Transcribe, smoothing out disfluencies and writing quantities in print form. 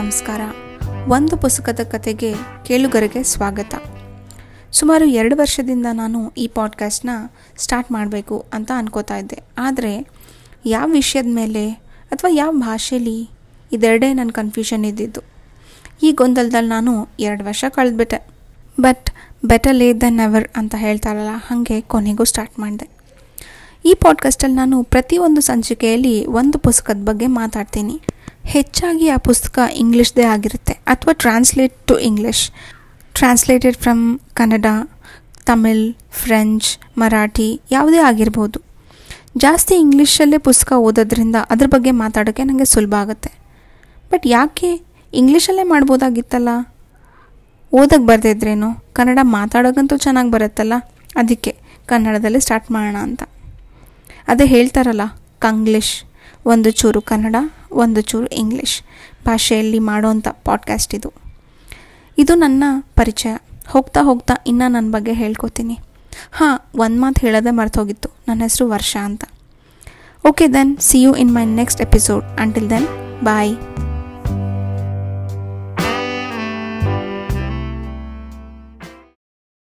ನಮಸ್ಕಾರ. ಒಂದು ಪುಸ್ತಕದ ಕತೆಗೆ ಕೇಳುಗರಿಗೆ ಸ್ವಾಗತ. ಸುಮಾರು 2 ವರ್ಷದಿಂದ ನಾನು ಈ ಪಾಡ್ಕಾಸ್ಟ್ನ ಸ್ಟಾರ್ಟ್ ಮಾಡಬೇಕು ಅಂತ ಅನ್ಕೋತಾ ಇದ್ದೆ. ಆದರೆ ಯಾವ ವಿಷಯದ ಮೇಲೆ ಅಥವಾ ಯಾವ ಭಾಷೆಯಲ್ಲಿ ಇದೆರಡೇ ನನ್ನ ಕನ್ಫ್ಯೂಷನ್ ಇದ್ದಿದ್ದು. ಈ ಗೊಂದಲದಲ್ಲಿ ನಾನು 2 ವರ್ಷ ಕಳೆದ್ಬಿಟ್ಟೆ. But better late than never ಅಂತ ಹೇಳ್ತಾರಲ್ಲ, ಹಾಗೆ ಕೊನೆಗೂ ಸ್ಟಾರ್ಟ್ ಮಾಡಿದೆ. ಈ ಪಾಡ್ಕಾಸ್ಟಲ್ಲಿ ನಾನು ಪ್ರತಿಯೊಂದು ಸಂಚಿಕೆಯಲ್ಲಿ ಒಂದು ಪುಸ್ತಕದ ಬಗ್ಗೆ ಮಾತಾಡ್ತೀನಿ. ಹೆಚ್ಚಾಗಿ ಆ ಪುಸ್ತಕ ಇಂಗ್ಲೀಷ್ದೇ ಆಗಿರುತ್ತೆ ಅಥವಾ translate to English, translated from Kannada, Tamil, French, Marathi ಯಾವುದೇ ಆಗಿರ್ಬೋದು. ಜಾಸ್ತಿ ಇಂಗ್ಲೀಷಲ್ಲೇ ಪುಸ್ತಕ ಓದೋದ್ರಿಂದ ಅದ್ರ ಬಗ್ಗೆ ಮಾತಾಡೋಕ್ಕೆ ನನಗೆ ಸುಲಭ ಆಗುತ್ತೆ. ಬಟ್ ಯಾಕೆ ಇಂಗ್ಲೀಷಲ್ಲೇ ಮಾಡ್ಬೋದಾಗಿತ್ತಲ್ಲ? ಓದಕ್ಕೆ ಬರ್ದಿದ್ರೇನು, ಕನ್ನಡ ಮಾತಾಡೋಕ್ಕಂತೂ ಚೆನ್ನಾಗಿ ಬರುತ್ತಲ್ಲ, ಅದಕ್ಕೆ ಕನ್ನಡದಲ್ಲಿ ಸ್ಟಾರ್ಟ್ ಮಾಡೋಣ ಅಂತ. ಅದೇ ಹೇಳ್ತಾರಲ್ಲ, ಕಂಗ್ಲೀಷ್, ಒಂದು ಚೂರು ಕನ್ನಡ, ಒಂದು ಚೂರು ಇಂಗ್ಲೀಷ್ ಭಾಷೆಯಲ್ಲಿ ಮಾಡೋಂಥ ಪಾಡ್ಕಾಸ್ಟ್ ಇದು ನನ್ನ ಪರಿಚಯ. ಹೋಗ್ತಾ ಹೋಗ್ತಾ ಇನ್ನು ನನ್ನ ಬಗ್ಗೆ ಹೇಳ್ಕೊತೀನಿ. ಒಂದು ಮಾತು ಹೇಳೋದೇ ಮರ್ತೋಗಿತ್ತು, ನನ್ನ ಹೆಸರು ವರ್ಷ ಅಂತ. Okay then, see you in my next episode. Until then, bye.